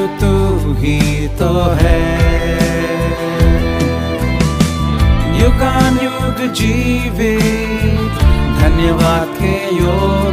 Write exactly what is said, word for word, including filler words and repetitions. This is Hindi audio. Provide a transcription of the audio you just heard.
तू ही तो है। युगानुयुग जीवित धन्यवाद के योग